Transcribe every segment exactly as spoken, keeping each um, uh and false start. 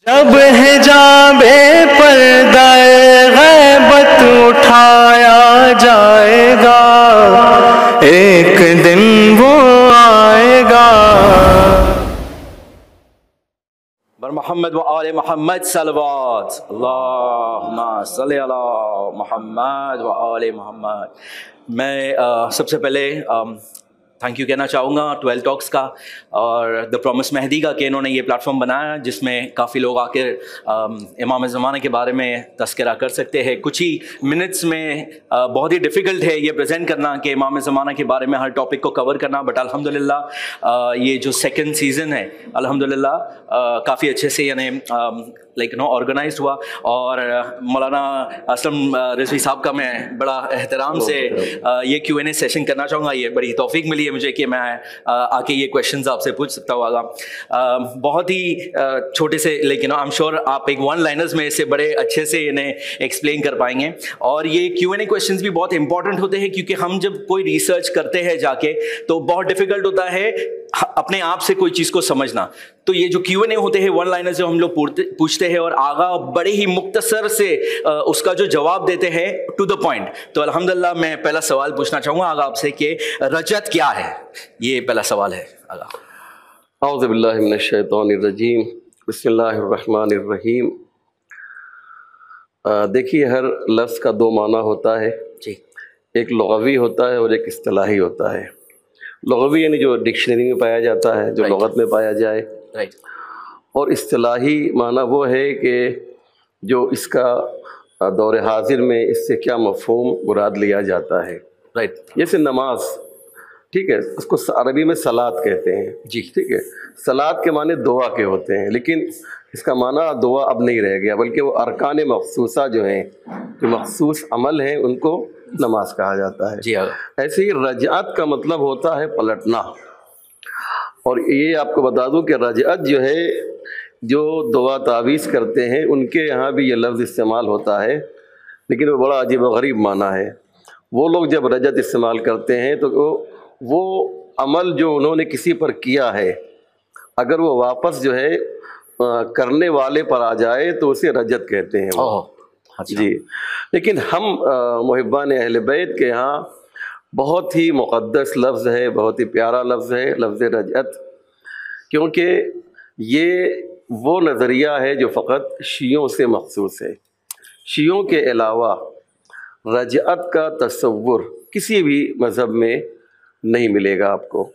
اب حجابِ پردہ غیبت اٹھایا جائے گا، ایک دن وہ آئے گا۔ بر محمد و آل محمد صلوات، اللہم صلی علی محمد و آل محمد۔ میں سب سے پہلے تھینک یو کہنا چاہوں گا ٹویلو ٹاکس کا اور دا پرومس مہدی کا کہ انہوں نے یہ پلیٹ فارم بنایا جس میں کافی لوگ آ کے امام زمانہ کے بارے میں تذکرہ کر سکتے ہیں۔ کچھ ہی منٹس میں بہت ہی ڈیفیکلٹ ہے یہ پریزنٹ کرنا کہ امام زمانہ کے بارے میں ہر ٹاپک کو کور کرنا، بٹ الحمدللہ یہ جو سیکنڈ سیزن ہے الحمدللہ کافی اچھے سے یعنی لائک نو آرگنائزڈ ہوا، اور مولانا اسلم رضوی صاحب کا میں بڑا احترام سے یہ کیو این اے سیشن کرنا چاہوں گا۔ یہ بڑی توفیق ملی ہے مجھے کہ میں آ کے یہ کویشچنز آپ سے پوچھ سکتا ہوں گا۔ بہت ہی چھوٹے سے لیکن آئی ایم شیور آپ ایک ون لائنرز میں اسے بڑے اچھے سے انہیں ایکسپلین کر پائیں گے، اور یہ کیو این اے کویشچنز بھی بہت امپورٹنٹ ہوتے ہیں کیونکہ ہم جب کوئی ریسرچ کرتے ہیں جا کے تو بہت ڈیفیکلٹ ہوتا ہے اپنے آپ سے کوئی چیز کو سمجھنا، تو یہ جو کیو این اے ہوتے ہیں ون لائنر جو ہم لوگ پوچھتے ہیں اور آغا بڑے ہی مختصر سے اس کا جو جواب دیتے ہیں ٹو دا پوائنٹ۔ تو الحمدللہ میں پہلا سوال پوچھنا چاہوں گا آغا آپ سے کہ رجت کیا ہے؟ یہ پہلا سوال ہے آغا۔ اعوذ باللہ من الشیطان الرجیم، بسم اللہ الرحمن الرحیم۔ دیکھیے ہر لفظ کا دو معنی ہوتا ہے، جی، ایک لغوی ہوتا ہے اور ایک اصطلاحی ہوتا ہے۔ لغوی یعنی جو ڈکشنری میں پایا جاتا ہے، جو لغت میں پایا جائے، رائٹ، اور اصطلاحی معنی وہ ہے کہ جو اس کا دور حاضر میں اس سے کیا مفہوم مراد لیا جاتا ہے۔ رائٹ، جیسے نماز، ٹھیک ہے، اس کو عربی میں صلاۃ کہتے ہیں، جی، ٹھیک ہے۔ صلاۃ کے معنی دعا کے ہوتے ہیں، لیکن اس کا معنی دعا اب نہیں رہ گیا، بلکہ وہ ارکان مخصوصہ جو ہیں، جو مخصوص عمل ہیں، ان کو نماز کہا جاتا ہے۔ جی آغا۔ ایسے ہی رجعت کا مطلب ہوتا ہے پلٹنا، اور یہ آپ کو بتا دوں کہ رجعت جو ہے، جو دعا تعویذ کرتے ہیں ان کے یہاں بھی یہ لفظ استعمال ہوتا ہے، لیکن وہ بڑا عجیب و غریب معنی ہے۔ وہ لوگ جب رجعت استعمال کرتے ہیں تو وہ عمل جو انہوں نے کسی پر کیا ہے اگر وہ واپس جو ہے کرنے والے پر آ جائے تو اسے رجعت کہتے ہیں۔ جی، لیکن ہم محبان اہل بیت کے ہاں بہت ہی مقدس لفظ ہے، بہت ہی پیارا لفظ ہے لفظ رجعت، کیونکہ یہ وہ نظریہ ہے جو فقط شیعوں سے مخصوص ہے۔ شیعوں کے علاوہ رجعت کا تصور کسی بھی مذہب میں نہیں ملے گا آپ کو،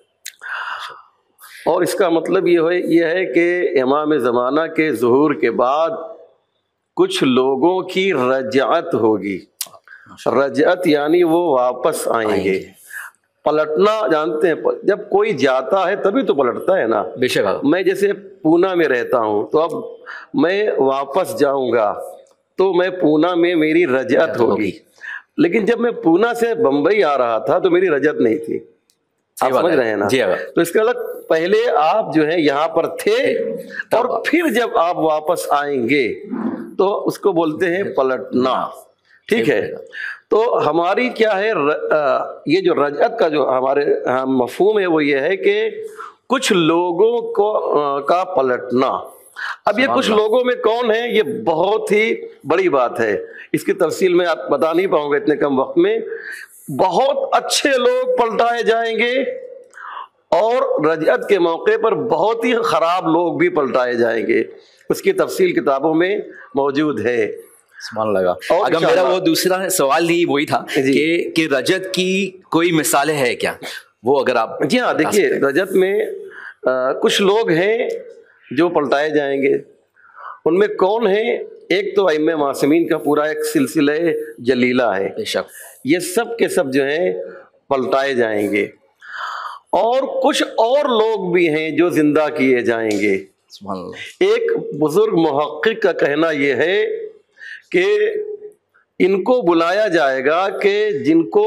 اور اس کا مطلب یہ ہے یہ ہے کہ امام زمانہ کے ظہور کے بعد کچھ لوگوں کی رجعت ہوگی۔ رجعت یعنی وہ واپس آئیں گے۔ پلٹنا جانتے ہیں، جب کوئی جاتا ہے تبھی تو پلٹتا ہے نا۔ بے شک، میں جیسے پونا میں رہتا ہوں تو اب میں واپس جاؤں گا تو میں پونا میں میری رجعت ہوگی، لیکن جب میں پونا سے بمبئی آ رہا تھا تو میری رجعت نہیں تھی۔ آپ سمجھ رہے ہیں نا؟ تو اس کا مطلب پہلے آپ جو ہے یہاں پر تھے، اور پھر جب آپ واپس آئیں گے تو اس کو بولتے ہیں پلٹنا، ٹھیک ہے۔ تو ہماری کیا ہے، یہ جو رجعت کا جو ہمارے مفہوم ہے وہ یہ ہے کہ کچھ لوگوں کو کا پلٹنا۔ اب یہ کچھ لوگوں میں کون ہیں، یہ بہت ہی بڑی بات ہے، اس کی تفصیل میں آپ بتا نہیں پاؤں گا اتنے کم وقت میں۔ بہت اچھے لوگ پلٹائے جائیں گے، اور رجعت کے موقع پر بہت ہی خراب لوگ بھی پلٹائے جائیں گے، اس کی تفصیل کتابوں میں موجود ہے۔ سبحان اللہ۔ اگر میرا وہ دوسرا سوال ہی وہی تھا کہ کہ رجعت کی کوئی مثالیں ہے کیا، وہ اگر آپ۔ جی ہاں، دیکھیے رجعت میں کچھ لوگ ہیں جو پلٹائے جائیں گے، ان میں کون ہیں؟ ایک تو ائمہ معصومین کا پورا ایک سلسلہ جلیلہ ہے، بے شک، یہ سب کے سب جو ہیں پلٹائے جائیں گے، اور کچھ اور لوگ بھی ہیں جو زندہ کیے جائیں گے۔ سبحان اللہ۔ ایک بزرگ محقق کا کہنا یہ ہے کہ ان کو بلایا جائے گا کہ جن کو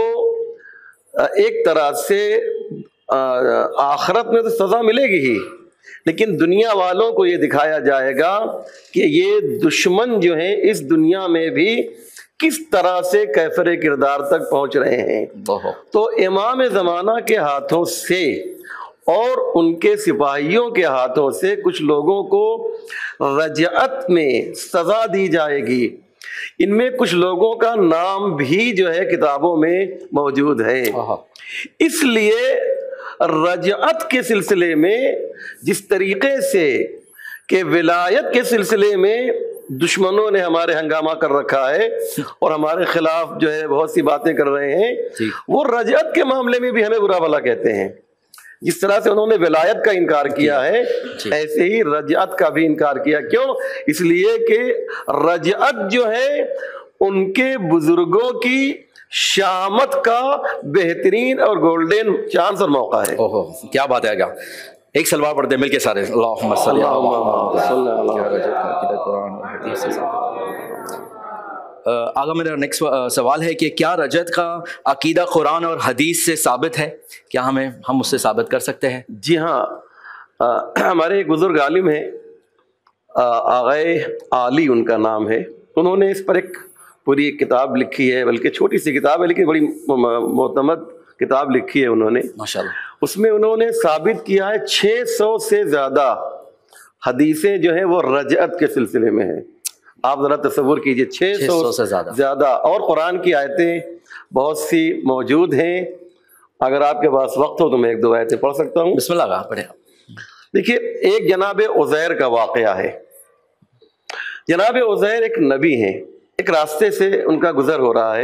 ایک طرح سے آخرت میں تو سزا ملے گی ہی، لیکن دنیا والوں کو یہ دکھایا جائے گا کہ یہ دشمن جو ہیں اس دنیا میں بھی کس طرح سے کیفر کردار تک پہنچ رہے ہیں۔ تو امام زمانہ کے ہاتھوں سے اور ان کے سپاہیوں کے ہاتھوں سے کچھ لوگوں کو رجعت میں سزا دی جائے گی۔ ان میں کچھ لوگوں کا نام بھی جو ہے کتابوں میں موجود ہے۔ اس لیے رجعت کے سلسلے میں جس طریقے سے کہ ولایت کے سلسلے میں دشمنوں نے ہمارے ہنگامہ کر رکھا ہے اور ہمارے خلاف جو ہے بہت سی باتیں کر رہے ہیں، وہ رجعت کے معاملے میں بھی ہمیں برا بھلا کہتے ہیں۔ جس طرح سے انہوں نے ولایت کا انکار کیا ہے، ایسے ہی رجعت کا بھی انکار کیا۔ کیوں؟ اس لیے کہ رجعت جو ہے ان کے بزرگوں کی شامت کا بہترین اور گولڈن چانس اور موقع ہے۔ اوہو کیا بات ہے گا۔ ایک سلوات پڑھتے ہیں مل کے سارے، اللہم صلی آگا میرا نیکسٹ سوال ہے کہ کیا رجعت کا عقیدہ قرآن اور حدیث سے ثابت ہے؟ کیا ہمیں ہم اس سے ثابت کر سکتے ہیں؟ جی ہاں، ہمارے ایک بزرگ عالم ہیں، آغائے عالی ان کا نام ہے، انہوں نے اس پر ایک پوری ایک کتاب لکھی ہے، بلکہ چھوٹی سی کتاب ہے لیکن بڑی معتمد کتاب لکھی ہے انہوں نے۔ ماشاءاللہ۔ اس میں انہوں نے ثابت کیا ہے چھ سو سے زیادہ حدیثیں جو ہیں وہ رجعت کے سلسلے میں ہیں۔ آپ ذرا تصور کیجئے، چھ سو سے زیادہ زیادہ اور قرآن کی آیتیں بہت سی موجود ہیں۔ اگر آپ کے پاس وقت ہو تو میں ایک دو آیتیں پڑھ سکتا ہوں۔ بسم اللہ پڑھیں۔ دیکھیے، ایک جناب عزیر کا واقعہ ہے۔ جناب عزیر ایک نبی ہیں، ایک راستے سے ان کا گزر ہو رہا ہے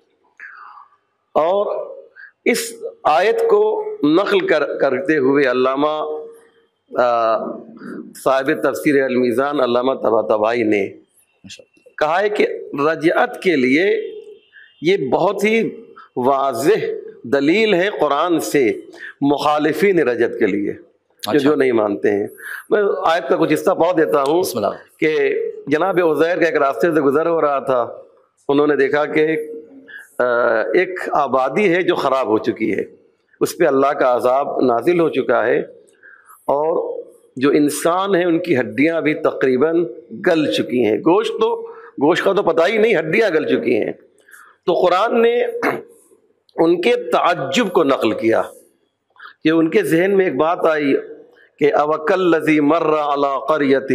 اور اس آیت کو نقل کر کرتے ہوئے علامہ صاحب تفسیر المیزان علامہ طباطبائی نے کہا ہے کہ رجعت کے لیے یہ بہت ہی واضح دلیل ہے قرآن سے مخالفین رجعت کے لیے، جو جو نہیں مانتے ہیں۔ میں آیت کا کچھ حصہ پڑھ دیتا ہوں کہ جناب عزیر کا ایک راستے سے گزر ہو رہا تھا، انہوں نے دیکھا کہ ایک آبادی ہے جو خراب ہو چکی ہے، اس پہ اللہ کا عذاب نازل ہو چکا ہے اور جو انسان ہیں ان کی ہڈیاں بھی تقریباً گل چکی ہیں، گوشت تو گوشت کا تو پتہ ہی نہیں، ہڈیاں گل چکی ہیں۔ تو قرآن نے ان کے تعجب کو نقل کیا کہ ان کے ذہن میں ایک بات آئی کہ اوکل الذی مر علی قریۃ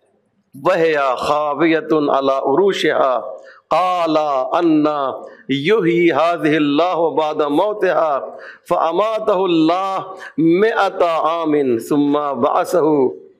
وہی خاویۃ علی عروشها قال ان یحیی هذه اللہ بعد موتها فاماته اللہ مئۃ عام ثم بعثه۔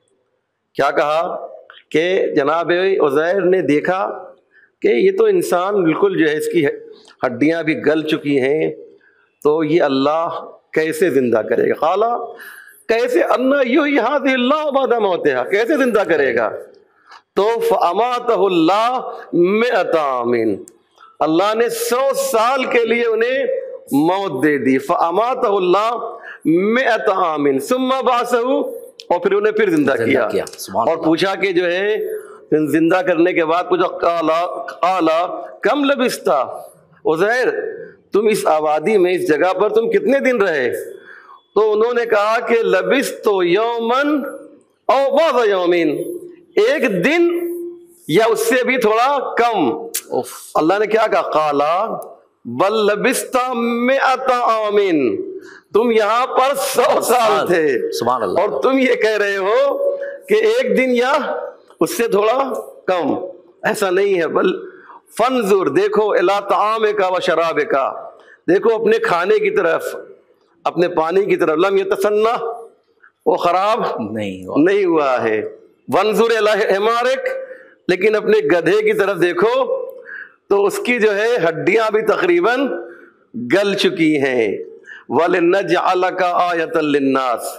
کیا کہا کہ جناب عزیر نے دیکھا کہ یہ تو انسان بالکل جو ہے اس کی ہڈیاں بھی گل چکی ہیں، تو یہ اللہ کیسے زندہ کرے گا؟ قال کیسے ان یحیی هذه اللہ بعد موتها، کیسے زندہ کرے گا؟ تو فاماتہ اللہ مئۃ عام، اللہ نے سو سال کے لیے انہیں موت دے دی۔ فاماتہ اللہ مئۃ عام ثم بعثہ، اور پھر انہیں پھر زندہ کیا اور پوچھا کہ جو ہے زندہ کرنے کے بعد پوچھا قال قال کم لبثت عزیر، تم اس آبادی میں اس جگہ پر تم کتنے دن رہے؟ تو انہوں نے کہا کہ لبثت یوما او بعض یومین، ایک دن یا اس سے بھی تھوڑا کم۔ اللہ نے کیا کہا؟ قال بل لبثت مئۃ عام، تم یہاں پر سو سال تھے اور تم یہ کہہ رہے ہو کہ ایک دن یا اس سے تھوڑا کم۔ ایسا نہیں ہے، بل فانظر، دیکھو الی طعامک و شرابک، دیکھو اپنے کھانے کی طرف، اپنے پانی کی طرف، لم یتسنہ، وہ خراب نہیں نہیں ہوا ہے۔ وانظر الی حمارک، لیکن اپنے گدھے کی طرف دیکھو تو اس کی جو ہے ہڈیاں بھی تقریباً گل چکی ہیں۔ وَلِنَجْعَلَكَ آیَةً لِلنَّاسِ،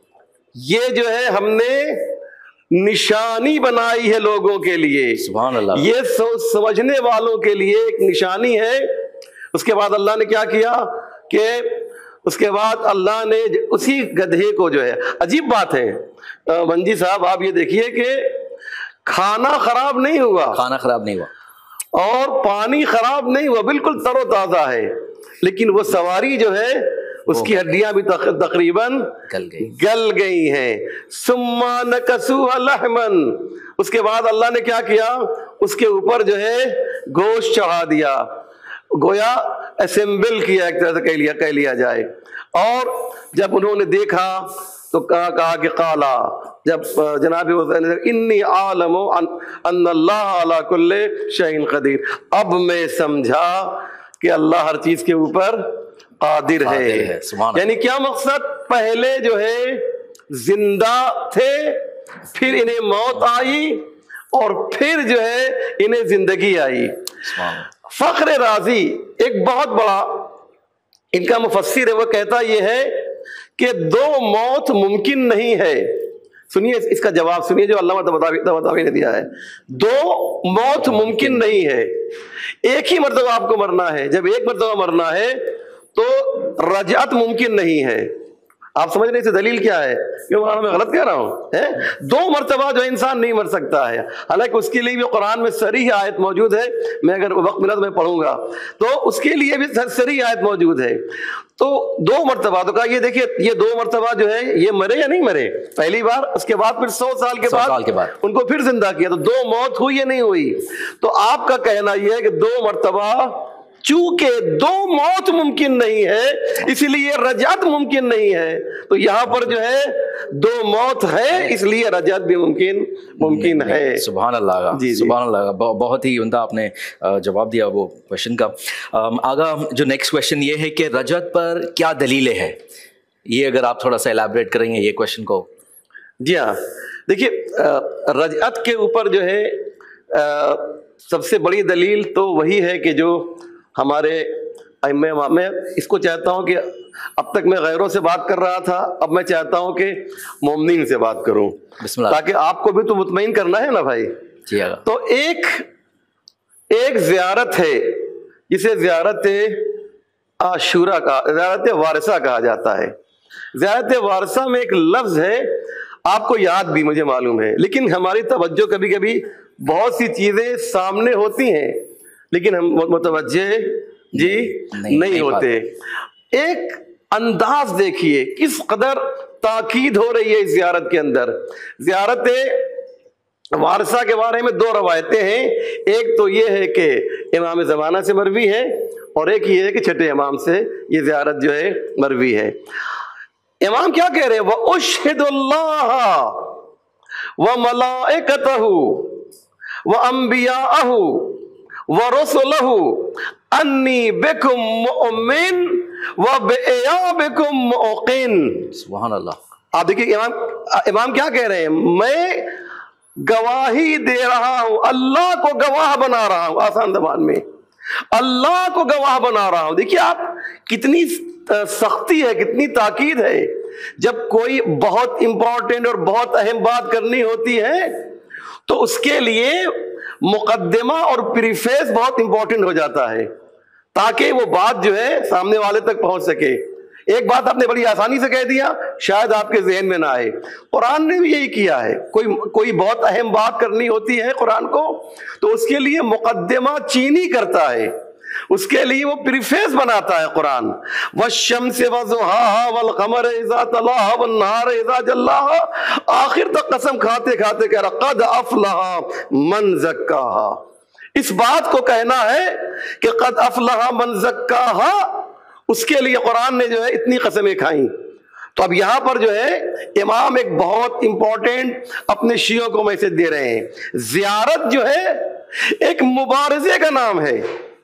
یہ جو ہے ہم نے نشانی بنائی ہے لوگوں کے لیے، سبحان اللہ، یہ سمجھنے والوں کے لیے ایک نشانی ہے۔ اس کے بعد اللہ نے کیا کیا کہ اس کے بعد اللہ نے اسی گدھے کو جو ہے، عجیب بات ہے منجی صاحب، آپ یہ دیکھیے کہ کھانا خراب نہیں ہوا، کھانا خراب نہیں ہوا اور پانی خراب نہیں ہوا، بالکل تر و تازہ ہے، لیکن وہ سواری جو ہے اس کی ہڈیاں بھی تقریباً گل گئی گل گئی ہیں۔ ثم نکسوها لحما، اس کے بعد اللہ نے کیا کیا؟ اس کے اوپر جو ہے گوشت چڑھا دیا۔ گویا اسمبل کیا ایک طرح سے کہہ لیا کہہ لیا جائے. اور جب انہوں نے دیکھا تو کہا کہا کہ قالا، جب جناب حسین انی عالم ان اللہ علی کل شیء قدیر، اب میں سمجھا کہ اللہ ہر چیز کے اوپر قادر ہے. یعنی کیا مقصد؟ پہلے جو ہے زندہ تھے، پھر انہیں موت آئی، اور پھر جو ہے انہیں زندگی آئی. فخر رازی ایک بہت بڑا ان کا مفسر ہے، وہ کہتا یہ ہے کہ دو موت ممکن نہیں ہے. سنیے اس کا جواب سنیے جو علامہ طباطبائی نے دیا ہے. دو موت ممکن نہیں ہے، ایک ہی مرتبہ آپ کو مرنا ہے. جب ایک مرتبہ مرنا ہے تو رجعت ممکن نہیں ہے. آپ سمجھ رہے ہیں دلیل کیا ہے؟ کیوں میں غلط کہہ رہا ہوں؟ دو مرتبہ جو انسان نہیں مر سکتا ہے، حالانکہ اس کے لیے بھی قرآن میں صریح آیت موجود ہے. میں اگر وقت ملا تو میں پڑھوں گا، تو اس کے لیے بھی صریح آیت موجود ہے. تو دو مرتبہ تو کہا یہ دیکھیے یہ دو مرتبہ جو ہے یہ مرے یا نہیں مرے؟ پہلی بار، اس کے بعد پھر سو سال کے بعد ان کو پھر زندہ کیا، تو دو موت ہوئی یا نہیں ہوئی؟ تو آپ کا کہنا یہ ہے کہ دو مرتبہ چونکہ دو موت ممکن نہیں ہے اس لیے رجعت ممکن نہیں ہے. تو یہاں پر جو ہے دو موت ہے اس لیے رجعت بھی ممکن ممکن ہے. سبحان اللہ. جی سبحان اللہ، بہت ہی عمدہ آپ نے جواب دیا وہ کوشچن کا. آگا جو نیکسٹ کوشچن یہ ہے کہ رجعت پر کیا دلیلیں ہیں؟ یہ اگر آپ تھوڑا سا ایلیبریٹ کریں گے یہ کوشچن کو. جی ہاں، دیکھیے رجعت کے اوپر جو ہے سب سے بڑی دلیل تو وہی ہے کہ جو ہمارے میں میں اس کو چاہتا ہوں کہ اب تک میں غیروں سے بات کر رہا تھا، اب میں چاہتا ہوں کہ مومنین سے بات کروں، تاکہ آپ کو بھی تو مطمئن کرنا ہے نا بھائی. تو ایک ایک زیارت ہے جسے زیارت عاشورہ کا زیارت وارثہ کہا جاتا ہے. زیارت وارثہ میں ایک لفظ ہے، آپ کو یاد بھی مجھے معلوم ہے، لیکن ہماری توجہ کبھی کبھی بہت سی چیزیں سامنے ہوتی ہیں لیکن ہم متوجہ جی نہیں, نہیں ہوتے. ایک انداز دیکھیے کس قدر تاکید ہو رہی ہے اس زیارت کے اندر. زیارت وارثہ کے بارے میں دو روایتیں ہیں، ایک تو یہ ہے کہ امام زمانہ سے مروی ہے، اور ایک یہ ہے کہ چھٹے امام سے یہ زیارت جو ہے مروی ہے. امام کیا کہہ رہے ہیں؟ وَأُشْهِدُ اللَّهَ وَمَلَائِكَتَهُ وَأَنْبِيَاءَهُ وَرُسُلَهُ أَنِّي بِكُمْ مُؤْمِنٌ وَبِإِيَابِكُمْ مُوقِنٌ. سبحان اللہ. آپ دیکھیے امام امام کیا کہہ رہے ہیں؟ میں گواہی دے رہا ہوں، اللہ کو گواہ بنا رہا ہوں. آسان زبان میں اللہ کو گواہ بنا رہا ہوں. دیکھیے آپ کتنی سختی ہے، کتنی تاکید ہے. جب کوئی بہت امپورٹنٹ اور بہت اہم بات کرنی ہوتی ہے تو اس کے لیے مقدمہ اور پریفیس بہت امپورٹنٹ ہو جاتا ہے تاکہ وہ بات جو ہے سامنے والے تک پہنچ سکے. ایک بات آپ نے بڑی آسانی سے کہہ دیا، شاید آپ کے ذہن میں نہ آئے. قرآن نے بھی یہی کیا ہے. کوئی کوئی بہت اہم بات کرنی ہوتی ہے قرآن کو تو اس کے لیے مقدمہ چینی کرتا ہے، اس کے لیے وہ پریفیس بناتا ہے قرآن. والشمس وضحاها والقمر اذا تلاها والنهار اذا جلاها، آخر تک قسم کھاتے کھاتے کہہ رہا قد افلح من زکاها. اس بات کو کہنا ہے کہ قد افلح من زکاها، اس کے لیے قرآن نے جو ہے اتنی قسمیں کھائیں. تو اب یہاں پر جو ہے امام ایک بہت امپورٹنٹ اپنے شیعوں کو میسج دے رہے ہیں. زیارت جو ہے ایک مبارزے کا نام ہے،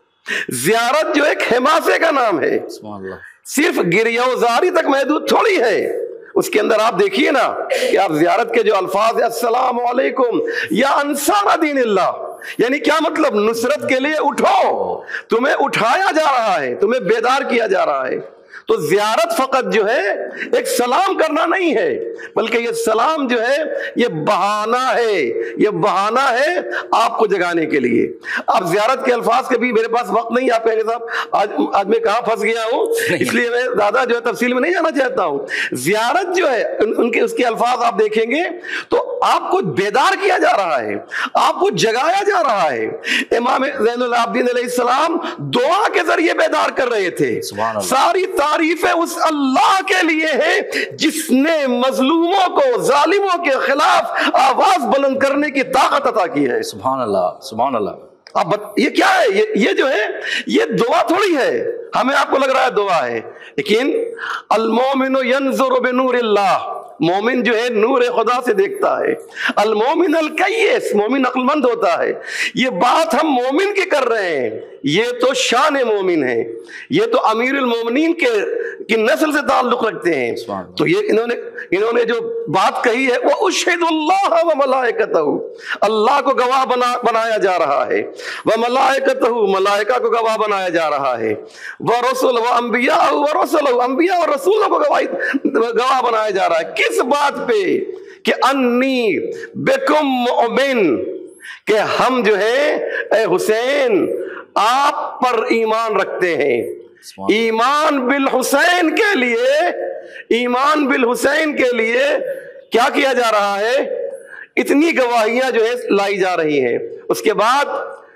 زیارت جو ایک حماسے کا نام ہے، صرف گریوزاری تک محدود تھوڑی ہے. اس کے اندر آپ دیکھیے نا کہ آپ زیارت کے جو الفاظ ہیں السلام علیکم یا انصار دین اللہ، یعنی کیا مطلب؟ نصرت کے لیے اٹھو، تمہیں اٹھایا جا رہا ہے، تمہیں بیدار کیا جا رہا ہے. تو زیارت فقط جو ہے ایک سلام کرنا نہیں ہے، بلکہ یہ سلام جو ہے یہ بہانہ ہے، یہ بہانہ ہے آپ کو جگانے کے لیے. اب زیارت کے الفاظ کے بھی میرے پاس وقت نہیں، آپ کہیں گے صاحب آج آج میں کہاں پھنس گیا ہوں، اس لیے میں زیادہ جو ہے تفصیل میں نہیں جانا چاہتا ہوں. زیارت جو ہے ان کے اس کے الفاظ آپ دیکھیں گے تو آپ کو بیدار کیا جا رہا ہے، آپ کو جگایا جا رہا ہے. امام زین العابدین علیہ السلام دعا کے ذریعے بیدار کر رہے تھے. ساری تعریفیں اس اللہ کے لیے ہے جس نے مظلوموں کو، ظالموں کے خلاف آواز بلند کرنے کی طاقت عطا کی ہے. سبحان اللہ، سبحان اللہ. اب بت... یہ کیا ہے؟ یہ یہ جو ہے یہ دعا تھوڑی ہے، ہمیں آپ کو لگ رہا ہے دعا ہے، لیکن المومن ینظر بنور اللہ، مومن جو ہے نور خدا سے دیکھتا ہے. المومن الکیس، مومن عقل مند ہوتا ہے. یہ بات ہم مومن کی کر رہے ہیں، یہ تو شان مومن ہے، یہ تو امیر المومنین کے کی نسل سے تعلق رکھتے ہیں. تو یہ انہوں نے انہوں نے جو بات کہی ہے وہ اشہد اللہ و ملائکتہ، اللہ کو گواہ بنا بنایا جا رہا ہے، و ملائکتہ، ملائکہ کو گواہ بنایا جا رہا ہے، و رسول و انبیاء و رسول، انبیاء اور رسولوں کو گواہ بنایا جا رہا ہے. کس بات پہ؟ کہ انی بکم مؤمن، کہ ہم جو ہے اے حسین آپ پر ایمان رکھتے ہیں. ایمان بالحسین کے لیے، ایمان بالحسین کے لیے کیا کیا جا رہا ہے؟ اتنی گواہیاں جو ہے لائی جا رہی ہیں. اس کے بعد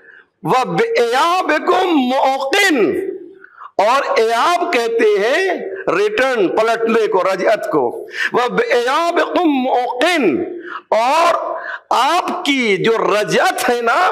وَبِإِيَابِكُمْ مُوقِن، اور ایاب کہتے ہیں ریٹرن، پلٹنے کو، رجعت کو. وَبِإِيَابِكُمْ مُوقِن، اور آپ کی جو رجعت ہے نا،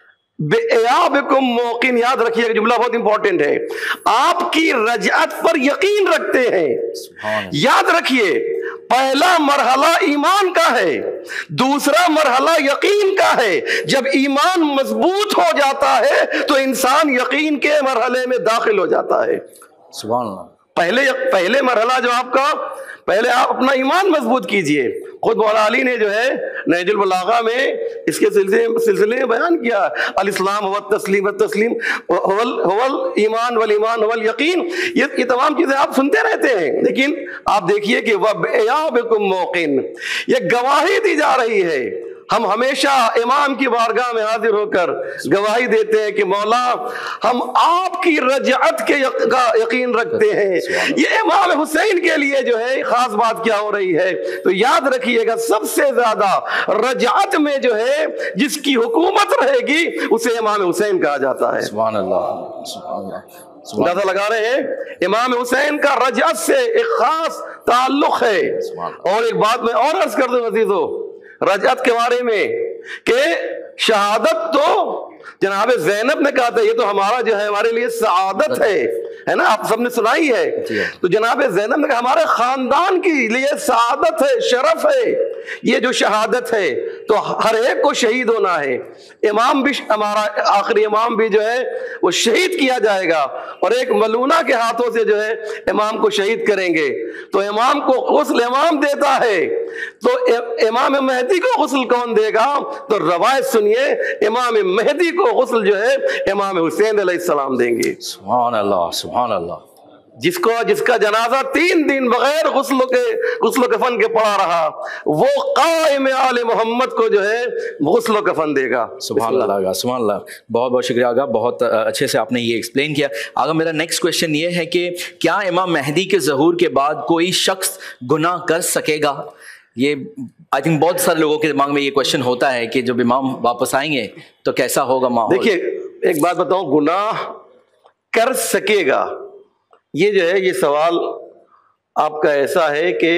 بِإِيَابِكُمْ مُوقِن، یاد رکھیے جملہ بہت امپورٹنٹ ہے، آپ کی رجعت پر یقین رکھتے ہیں. یاد رکھیے پہلا مرحلہ ایمان کا ہے، دوسرا مرحلہ یقین کا ہے. جب ایمان مضبوط ہو جاتا ہے تو انسان یقین کے مرحلے میں داخل ہو جاتا ہے. سبحان اللہ. پہلے پہلے مرحلہ جو آپ کا، پہلے آپ اپنا ایمان مضبوط کیجئے. خود مولا علی نے جو ہے نہج البلاغہ میں اس کے سلسلے سلسلے میں بیان کیا، الاسلام هو التسلیم، والتسلیم هو الایمان، والایمان هو الیقین. یہ تمام چیزیں آپ سنتے رہتے ہیں، لیکن آپ دیکھیے کہ وَبِإِيَابِكُمْ مُوقِن، یہ گواہی دی جا رہی ہے. ہم ہمیشہ امام کی بارگاہ میں حاضر ہو کر گواہی دیتے ہیں کہ مولا ہم آپ کی رجعت کے کا یقین رکھتے ہیں. یہ امام حسین کے لیے جو ہے خاص بات کیا ہو رہی ہے؟ تو یاد رکھیے گا سب سے زیادہ رجعت میں جو ہے جس کی حکومت رہے گی اسے امام حسین کہا جاتا ہے. سبحان اللہ، سبحان اللہ. اندازہ لگا رہے ہیں امام حسین کا رجعت سے ایک خاص تعلق ہے. اور ایک بات میں اور عرض کر دوں عزیزو رجعت کے بارے میں، کہ شہادت تو جناب زینب نے کہا تھا یہ تو ہمارا جو ہے ہمارے لیے سعادت ہے، ہے نا، آپ سب نے سنائی ہے. تو جناب زینب نے کہا ہمارے خاندان کے لیے سعادت ہے، شرف ہے یہ جو شہادت ہے. تو ہر ایک کو شہید ہونا ہے. امام بھی، ہمارا آخری امام بھی جو ہے وہ شہید کیا جائے گا، اور ایک ملونہ کے ہاتھوں سے جو ہے امام کو شہید کریں گے. تو امام کو غسل امام دیتا ہے، تو امام مہدی کو غسل کون دے گا؟ تو روایت سنیے، امام مہدی کو غسل جو ہے امام حسین علیہ السلام دیں گے. سبحان اللہ، سبحان اللہ. جس کو جس کا جنازہ تین دن بغیر غسل کے غسل و کفن کے پڑا رہا، وہ قائم آل محمد کو جو ہے غسل و کفن دے گا. سبحان اللہ آگا، سبحان اللہ. بہت بہت شکریہ آگا، بہت اچھے سے آپ نے یہ ایکسپلین کیا. آگا میرا نیکسٹ کویشچن یہ ہے کہ کیا امام مہدی کے ظہور کے بعد کوئی شخص گناہ کر سکے گا؟ یہ آئی تھنک بہت سارے لوگوں کے دماغ میں یہ کویشچن ہوتا ہے کہ جب امام واپس آئیں گے تو کیسا ہوگا ماحول. دیکھیے ایک بات بتاؤں، گناہ کر سکے گا، یہ جو ہے یہ سوال آپ کا ایسا ہے کہ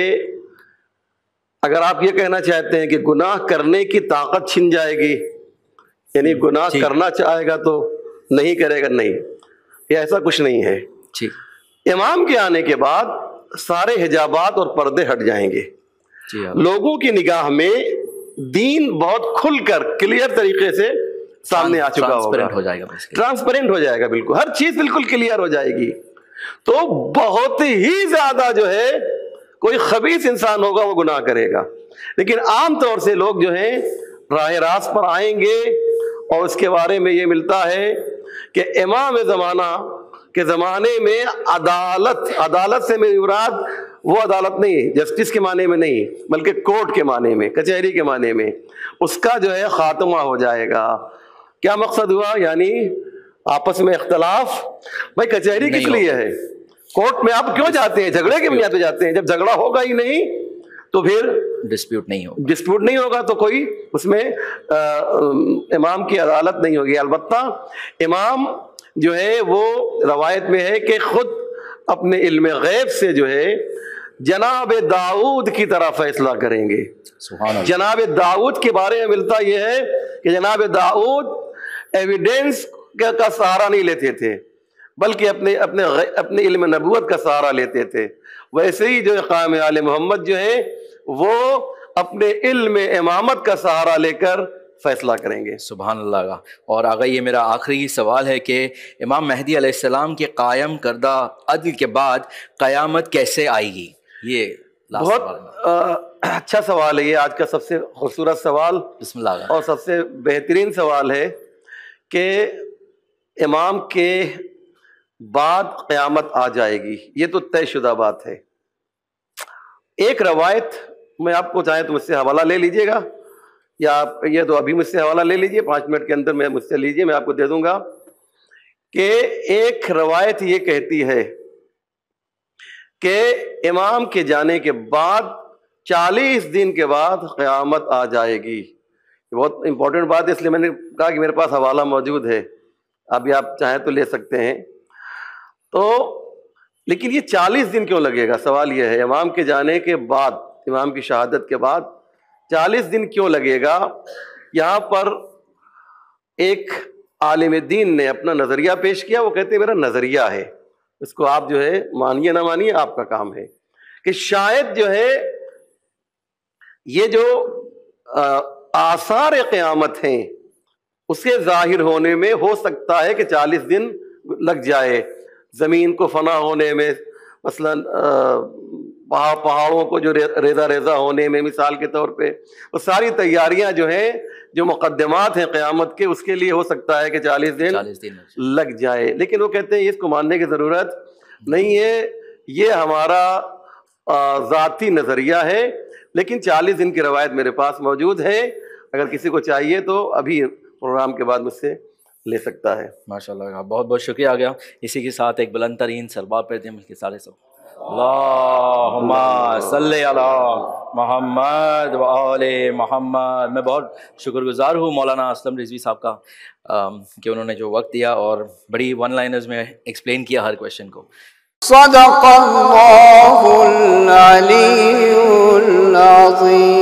اگر آپ یہ کہنا چاہتے ہیں کہ گناہ کرنے کی طاقت چھن جائے گی، یعنی گناہ کرنا چاہے گا تو نہیں کرے گا، نہیں، یہ ایسا کچھ نہیں ہے. امام کے آنے کے بعد سارے حجابات اور پردے ہٹ جائیں گے. لوگوں کی نگاہ میں دین بہت کھل کر کلیئر طریقے سے سامنے آ چکا ہوگا، ٹرانسپیرنٹ ہو جائے گا، بالکل ہر چیز بالکل کلیئر ہو جائے گی. تو بہت ہی زیادہ جو ہے کوئی خبیث انسان ہوگا وہ گناہ کرے گا. لیکن عام طور سے لوگ جو ہیں راہ راست پر آئیں گے، اور اس کے بارے میں یہ ملتا ہے کہ امام زمانہ کے زمانے میں عدالت، عدالت سے میری مراد وہ عدالت نہیں جسٹس کے معنی میں نہیں، بلکہ کورٹ کے معنی میں، کچہری کے معنی میں، اس کا جو ہے خاتمہ ہو جائے گا. کیا مقصد ہوا؟ یعنی آپس میں اختلاف، بھائی کچہری کس لیے ہے؟ کورٹ میں آپ کیوں جاتے ہیں؟ جھگڑے کے بنیاد پہ جاتے ہیں. جب جھگڑا ہوگا ہی نہیں تو پھر ڈسپیوٹ نہیں ہوگا، ڈسپیوٹ نہیں ہوگا تو کوئی اس میں امام کی عدالت نہیں ہوگی. البتہ امام جو ہے وہ روایت میں ہے کہ خود اپنے علم غیب سے جو ہے جناب داؤد کی طرح فیصلہ کریں گے. جناب داؤد کے بارے میں ملتا یہ ہے کہ جناب داؤد ایویڈینس کا سہارا نہیں لیتے تھے بلکہ اپنے اپنے اپنے علم نبوت کا سہارا لیتے تھے. ویسے ہی جو اقام آل محمد جو ہے وہ اپنے علم امامت کا سہارا لے کر فیصلہ کریں گے. سبحان اللہ کا. اور آگا یہ میرا آخری سوال ہے کہ امام مہدی علیہ السلام کے قائم کردہ عدل کے بعد قیامت کیسے آئے گی؟ یہ بہت اچھا سوال ہے یہ، آج کا سب سے خوبصورت سوال. بسم اللہ. اور سب سے بہترین سوال ہے کہ امام کے بعد قیامت آ جائے گی، یہ تو طے شدہ بات ہے. ایک روایت میں آپ کو چاہیں تو مجھ سے حوالہ لے لیجئے گا، یا آپ یہ تو ابھی مجھ سے حوالہ لے لیجئے، پانچ منٹ کے اندر میں مجھ سے لیجئے، میں آپ کو دے دوں گا. کہ ایک روایت یہ کہتی ہے کہ امام کے جانے کے بعد چالیس دن کے بعد قیامت آ جائے گی. بہت امپورٹنٹ بات ہے، اس لیے میں نے کہا کہ میرے پاس حوالہ موجود ہے، ابھی آپ چاہیں تو لے سکتے ہیں. تو لیکن یہ چالیس دن کیوں لگے گا؟ سوال یہ ہے، امام کے جانے کے بعد، امام کی شہادت کے بعد چالیس دن کیوں لگے گا؟ یہاں پر ایک عالم دین نے اپنا نظریہ پیش کیا، وہ کہتے ہیں میرا نظریہ ہے، اس کو آپ جو ہے مانیے نہ مانیے آپ کا کام ہے، کہ شاید جو ہے یہ جو آثار قیامت ہیں اس کے ظاہر ہونے میں ہو سکتا ہے کہ چالیس دن لگ جائے. زمین کو فنا ہونے میں، مثلا پہاڑوں کو جو ریزہ ریزہ ہونے میں، مثال کے طور پہ وہ ساری تیاریاں جو ہیں، جو مقدمات ہیں قیامت کے، اس کے لیے ہو سکتا ہے کہ چالیس دن لگ جائے. لیکن وہ کہتے ہیں اس کو ماننے کی ضرورت نہیں ہے، یہ ہمارا ذاتی نظریہ ہے، لیکن چالیس دن کی روایت میرے پاس موجود ہے. اگر کسی کو چاہیے تو ابھی پروگرام کے بعد مجھ سے لے سکتا ہے. ماشاء اللہ، بہت بہت شکریہ. آ گیا اسی کے ساتھ ایک بلند ترین سلوات پڑھتے ہیں مل کے سارے سب. اللہم صلی علی محمد و آل محمد. میں بہت شکر گزار ہوں مولانا اسلم رضوی صاحب کا کہ انہوں نے جو وقت دیا اور بڑی ون لائنرز میں ایکسپلین کیا ہر کویشچن کو. صدق اللہ العلی العظیم.